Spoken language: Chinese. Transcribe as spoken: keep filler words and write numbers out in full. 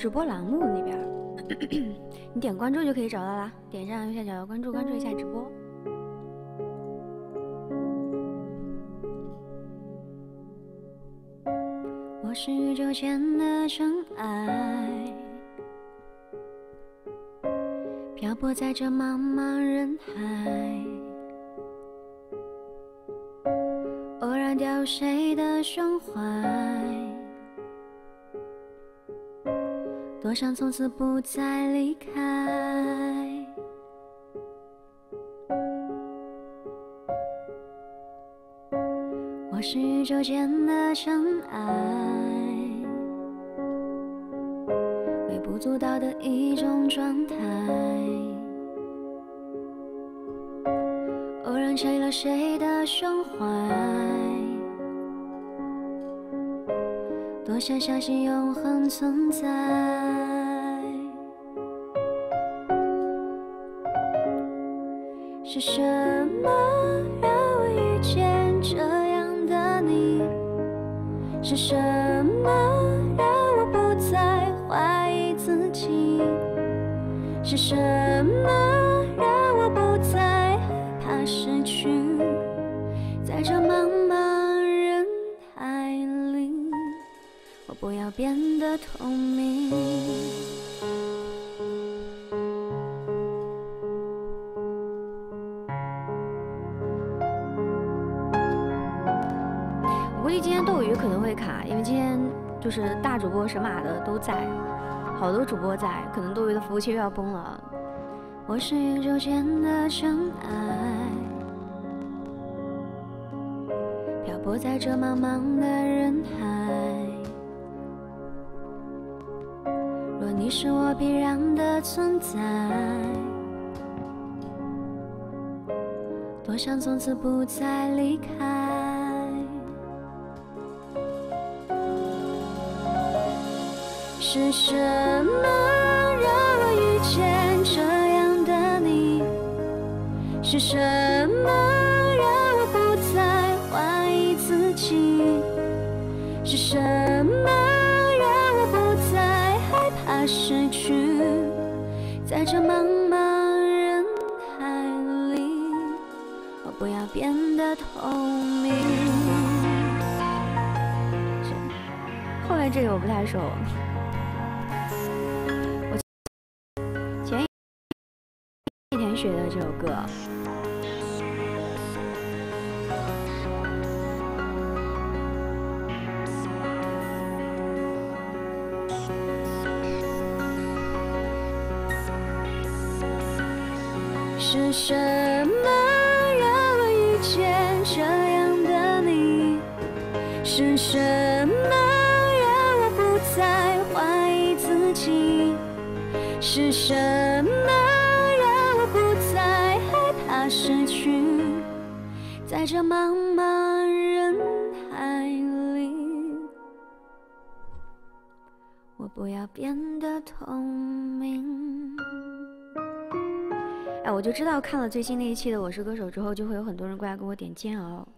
直播栏目里边，你点关注就可以找到啦。点上右下角的关注，关注一下直播。我是宇宙间的尘埃，漂泊在这茫茫人海，偶然掉入谁的胸怀，多想从此不再离开。我是宇宙间的尘埃，微不足道的一种状态，偶然坠了谁的胸怀，多想相信永恒存在。是什么让我遇见这样的你？是什么让我不再怀疑自己？是什么让我不再害怕失去？在这茫茫人海里，我不要变得透明。我估计今天斗鱼可能会卡，因为今天就是大主播神马的都在，好多主播在，可能斗鱼的服务器又要崩了。我是宇宙间的尘埃，漂泊在这茫茫的人海，若你是我必然的存在，多想从此不再离开。是什么让我遇见这样的你？是什么让我不再怀疑自己？是什么让我不再害怕失去？在这茫茫人海里，我不要变得透明。后面这个我不太熟。那天学的这首歌，是什么让我遇见这样的你？是什么让我不再怀疑自己？是什么失去？在这茫茫人海里，我不要变得透明。哎，我就知道看了最新那一期的《我是歌手》之后，就会有很多人过来给我点煎熬。